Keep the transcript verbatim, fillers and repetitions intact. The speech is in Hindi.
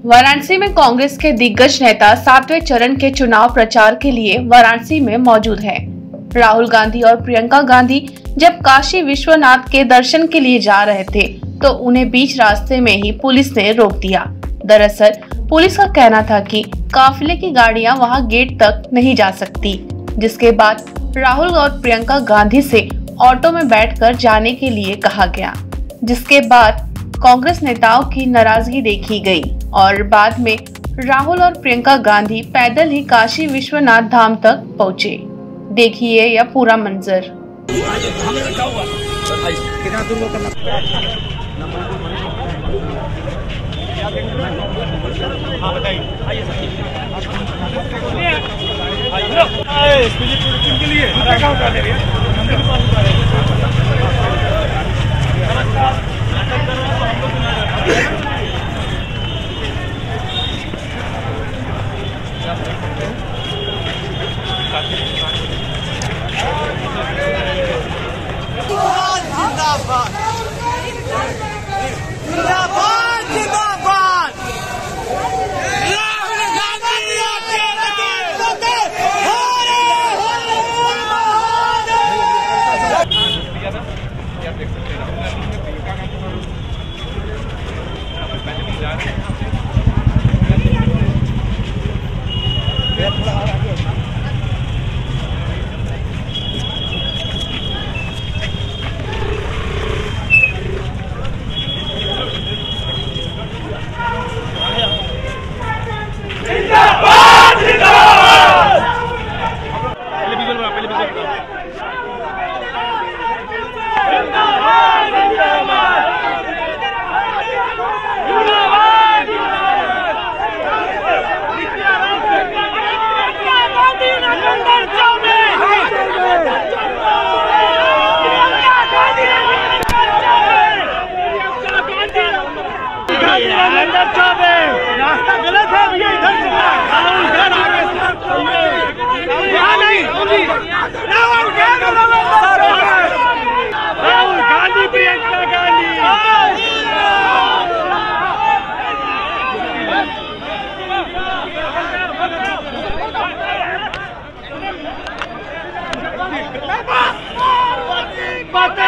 वाराणसी में कांग्रेस के दिग्गज नेता सातवें चरण के चुनाव प्रचार के लिए वाराणसी में मौजूद हैं। राहुल गांधी और प्रियंका गांधी जब काशी विश्वनाथ के दर्शन के लिए जा रहे थे तो उन्हें बीच रास्ते में ही पुलिस ने रोक दिया। दरअसल पुलिस का कहना था कि काफिले की गाड़ियां वहां गेट तक नहीं जा सकती, जिसके बाद राहुल और प्रियंका गांधी से ऑटो में बैठकर जाने के लिए कहा गया, जिसके बाद कांग्रेस नेताओं की नाराजगी देखी गई और बाद में राहुल और प्रियंका गांधी पैदल ही काशी विश्वनाथ धाम तक पहुंचे। देखिए यह पूरा मंजर। रास्ता गलत है भैया, इधर चलना राहुल गांधी प्रियंका गांधी बातें